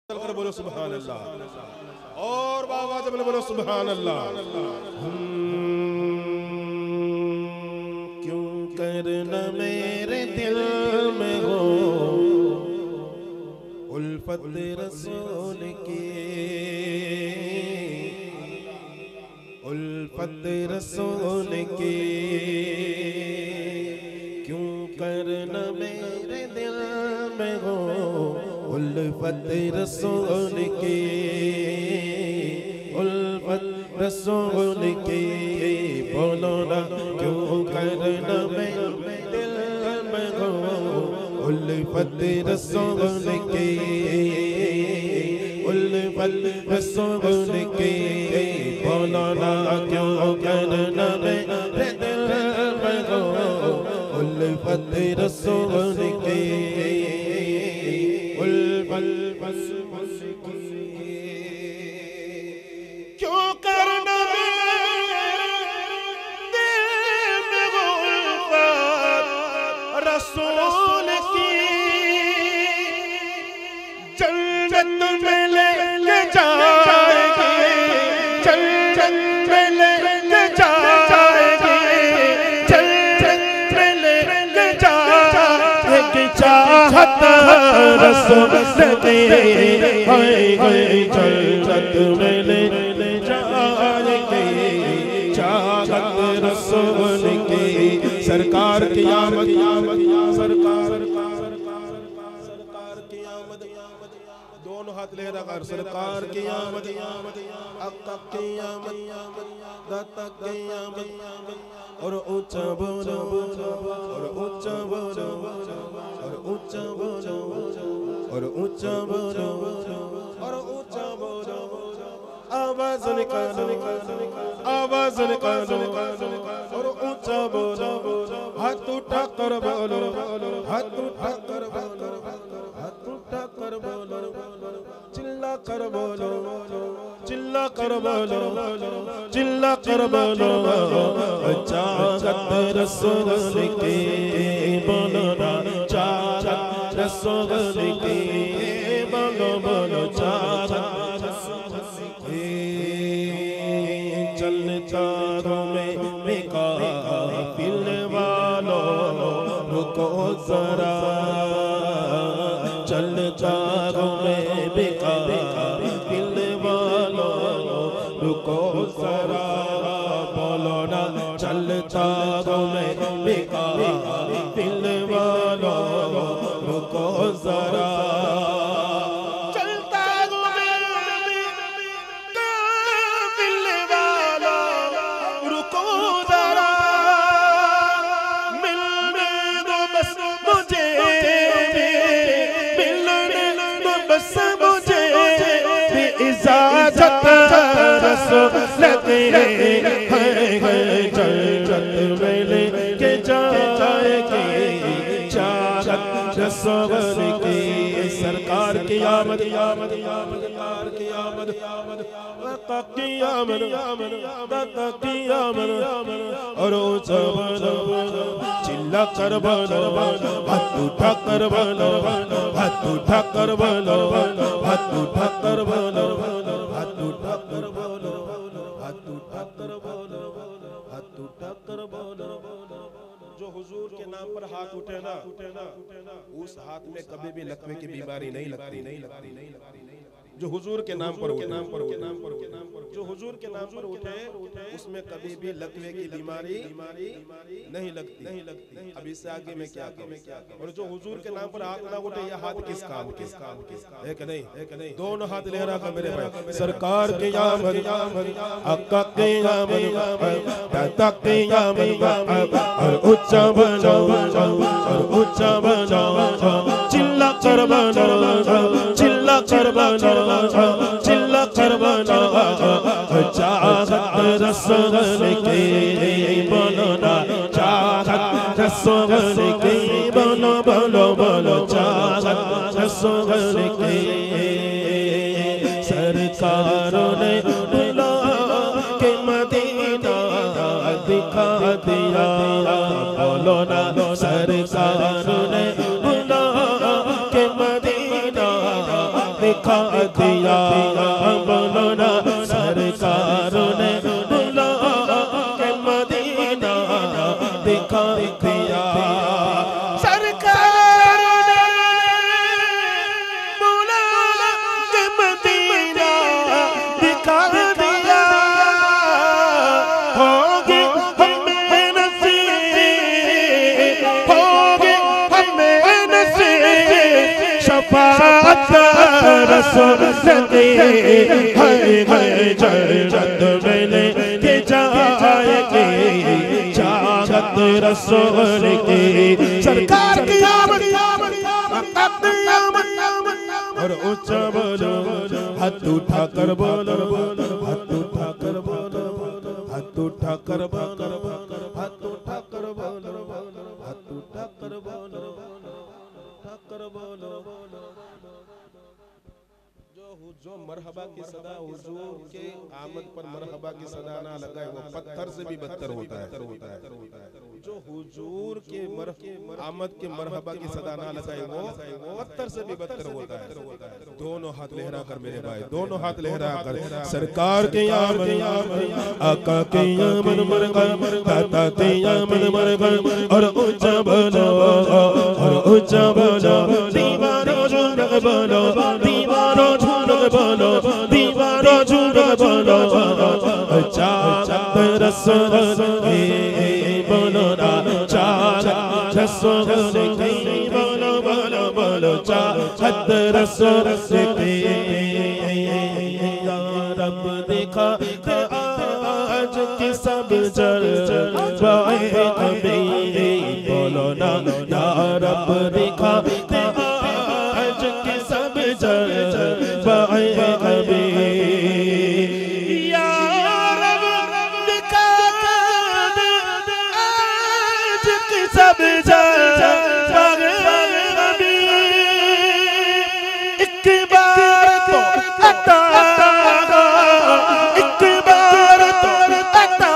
कर बोलो सुभान अल्लाह और बाबा जब बोलो सुभान अल्लाह। क्यों करना मेरे दिल में हो उल्फत रसूल की, उल्फत रसूल की। क्यों करना मेरे दिल में हो उल्फत रसूल की, उल्फत रसूल की। बोलो ना क्यों करना मेरे दिल में हो उल्फत रसूल की, उल्फत रसूल की। बोलो ना क्यों करना मेरे दिल में हो उल्फत रसूल की, क्यों करना रसूल की। जन्नत में लेके जाएगी, जन्नत में लेके जाएगी, जन्नत में लेके जाएगी। चाहत रसूल की जन्नत में ले जाएगी, चाहत रसूल की। सरकार की आमद, सरकार की आमद, दोनों हाथ ले रखा। सरकार की आमद, अक्का की आमद, दाता की आमद। और ऊंचा बोलो, और ऊंचा बोलो, और ऊंचा बोलो, और ऊंचा बोलो, और ऊंचा बोलो। आवाज निकालो, आवाज निकालो, और ऊंचा बोलो। हाथ उठा कर बोलो, हाथ उठा कर बोलो, हाथ उठा कर बोलो। चिल्ला कर बोलो, चिल्ला कर बोलो, चिल्ला कर बोलो। चाहत रसूल की बोलो ना, चाहत रसूल की बोलो, बोलो चाहत चलता में काफिल वालों रुको जरा, चलता में काफिल वालों रुको जरा। बोलो ना चलता में काफिल वालों रुको जरा। जन्नत में लेके जाएगी, चाहत रसूल की। सरकार की आमद, आमद, आमद, की आमद, दाता की आमद, दाता की आमद। और ऊंचा बोलो, चिल्ला कर बोलो, हाथ उठा कर बोलो, हाथ उठा कर बोलो, हाथ उठा कर बोलो, हाथ उठा कर बोलो, हाथ उठा कर बोलो, हाथ उठा कर बोलो। जो हुजूर के नाम पर हाथ उठे ना, उस हाथ में कभी भी लकवे की बीमारी नहीं लगती, नहीं लगती, नहीं लगती। जो हुजूर के नाम पर, के नाम पर, के नाम पर, के नाम पर, जो हुजूर के नाम पर उठे उसमें कभी भी लकवे की बीमारी नहीं लगती, नहीं लगती। अब इससे आगे मैं क्या कहूं। और जो हुजूर के नाम पर हाथ ना उठे, यह हाथ किस काम, किस काम, किस काम है कि नहीं, है कि नहीं। दोनों हाथ ले रहा मेरे भाई। सरकार की आमद, अक्का की आमद, दाता की आमद। और ऊंचा बोलो, और ऊंचा बोलो, चिल्ला कर बोलो, चिल्ला कर बोलो, चिल्ला कर बोलो। चाहत रसूल की बोलो ना, चाहत रसूल की बोलो, बोलो, बोलो चाहत रसूल की। सरकारों ने बुला के मदीना दिखा दिया, बोलो ना सरकारों ने बुला के मदीना दिखा दिखा दिया। रसूल के जन्नत में लेके जाएंगे, जागत रसूल के सरकार की आमद और ऊंचा बोलो, हाथ उठा कर बोलो, हाथ उठा कर बोलो, हाथ उठा कर बोलो, हाथ उठा कर बोलो, हाथ उठा कर बोलो, कर बोलो। जो मरहबा की सदा हुजूर के आमद पर मरहबा की सदा ना लगाए वो पत्थर से भी बदतर होता है। जो हुजूर के आमद के मरहबा की सदा ना लगाए वो पत्थर से भी बदतर होता है। दोनों हाथ लहरा कर मेरे भाई, दोनों हाथ लहरा कर सरकार के आमद, आका के आमद मरहबा, दाता के आमद मरहबा और ऊंचा बोलो, और ऊंचा बोलो, दीवारों झूम बोलो, दीवारों झूम बोलो, दीवारों झूम बोलो, जागत रसूल के बोलो ना, जागत रसूल के बोलो बोलो बोलो, जागत रसूल के या रब देखा आज की सब जलवाए कभी बोलो ना, या रब देखा आज की सब जलवाए कभी, या रब देखा आज की सब जलवाए कभी, एक बार तो अता, एक बार तो अता,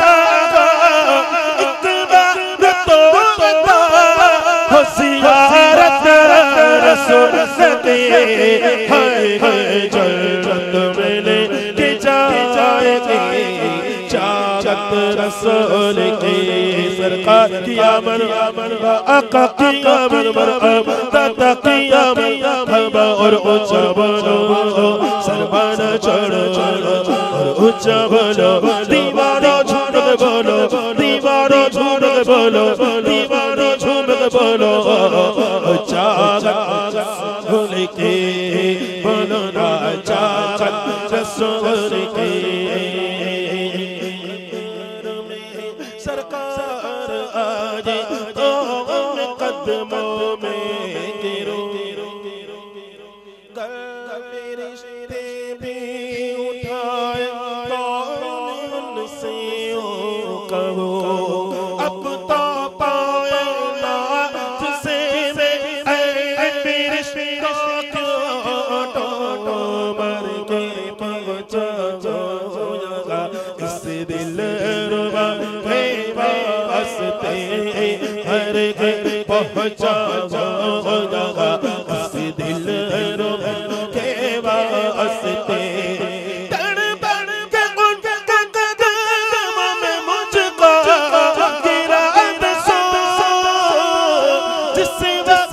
एक बार तो अता, होशियार रसूल के हाय हाय जन्नत में लेके जाएंगे, जागत रसूल के सरकार की आमद, आका की आमद मरहबा, दाता की आमद और ऊंचा बोलो, सरमान चढ़ो और ऊंचा बोलो, दीवारों झूम बोलो, दीवारों झूम बोलो, दीवारों झूम बोलो, जागत रसूल के बोलो ना, जागत रसूल के सरकार आज तो कदमों में गिरो, कभी रिश्ते भी उठाए तो उनसे कहो, अब तो पाए ना तुझसे मर के पहुंचा जाएगा, इस दिल रुबा है वास्ते हर घर पहुंचा जाएगा, इस दिल रुबा के वास्ते तड़पड़ के उनके कदम में मुझको गिरा दसो, जिससे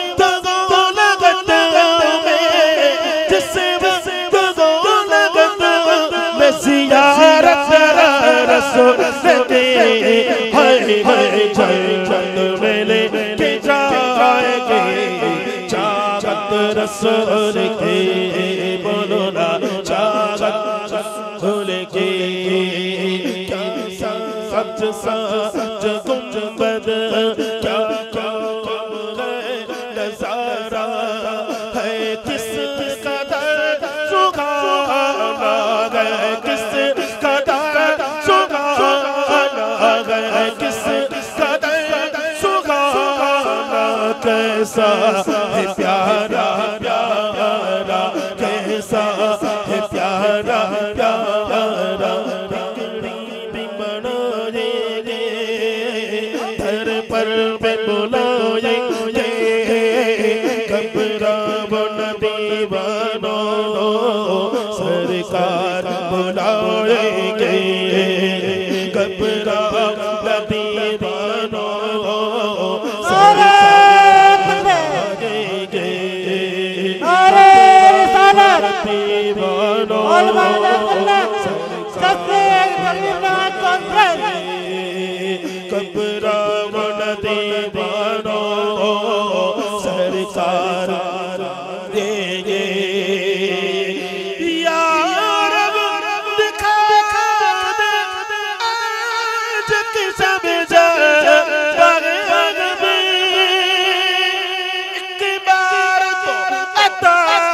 रसूल के हाय हाय जन्नत में लेके जाएंगे, जागत रसूल के बोलो ना, जागत रसूल के क्या सच सच गुंबद, क्या क्या नजारा है, किस कदर सुखाना है, किस कदर किस कदर सुहाना, कैसा है प्यारा प्यारा, कैसा है प्यारा प्यारा, बिगड़ी बनाएंगे धर पर पे बुलाएंगे, घबराओ न दीवानो सरकार बुलाएंगे, घबराओ न दीवानो कबरावन दीवानो सरकार देंगे यार दिखा दे आज की सब जगह में एक बार तो अता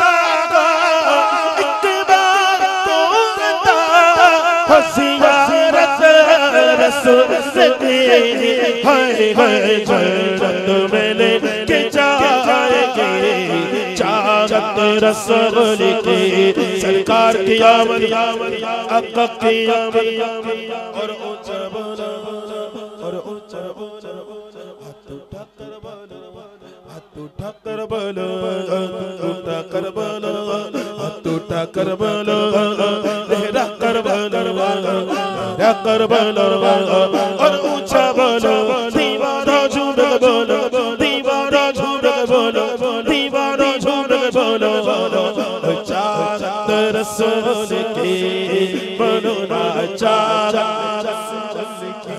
एक बार तो अता हसियारत रसूल हाय हाय जन्नत में लेके जाएंगे चाहत रसूल की सरकार की आमद आका की आमद और ऊंचा बोलो और ऊंचा बोलो हाथ उठाकर बोलो हाथ उठाकर बोलो उठाकर बोलो हाथ उठाकर बोलो लहरा कर बोलो कर बोलो और ऊंचा बोलो दीवाना झूठ बोलो दीवाना झूठ बोलो दीवाना झूठ बोलो चाहत रसूल की बोलो ना चाहत रसूल की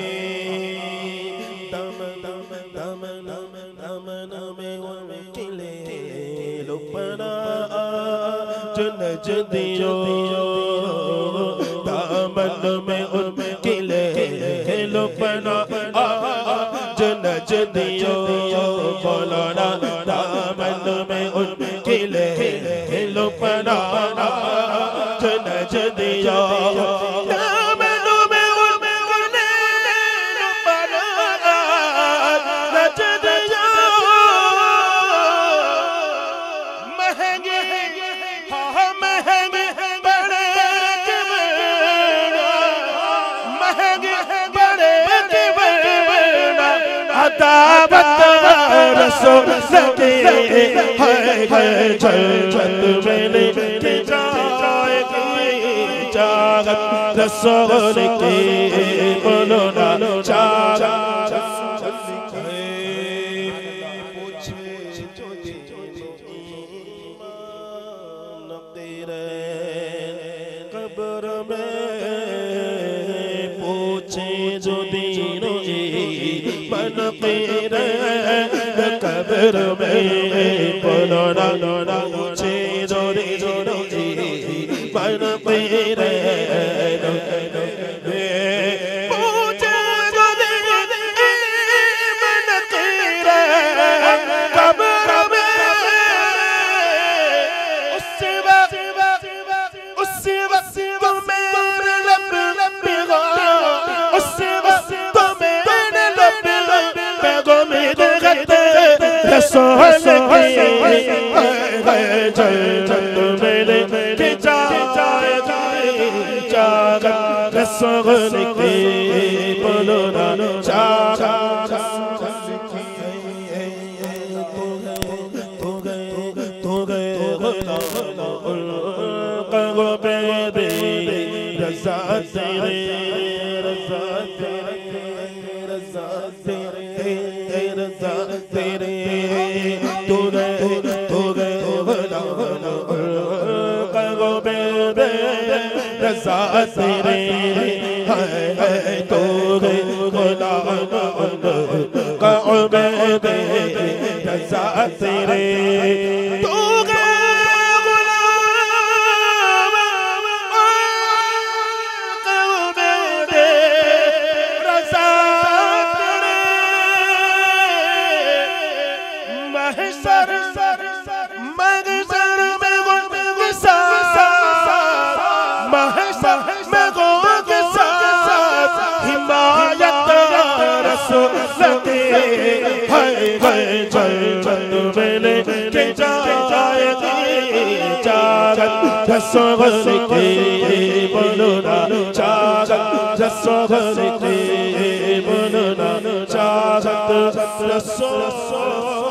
दम दम दम दम दम में उनके लुपना जुन जदियो दामन में उनके लुपना जुन जदियो बोलो ना दामन में उनके लुपना जुन जदियो दावत रसूल के हाय जन्नत में लेके जाएंगे चाहत रसूल के बोलो ना चाहत पूछे जो ईमान तेरे कब्र में पूछे जो दीनो मन तेरे कब्र में बोलो ना पूछे जो दीनो मन तेरे पूछे जो दीनो मन तेरे कब्र में उसी वक्त तो मेरे लब पिघला उसी वक्त तो मेरे लब पिघला में देखते रसूल की जन्नत में लेके जाएंगे चाहत रसूल की बोलो ना चाहत तो गए रज़ा तेरे रज़ा तेरे तू गए रज़ा तेरे हाय तू गए रज़ा तेरे तू रसूल के बोलो ना चाहत रसूल के बोलो ना चाहत रसूल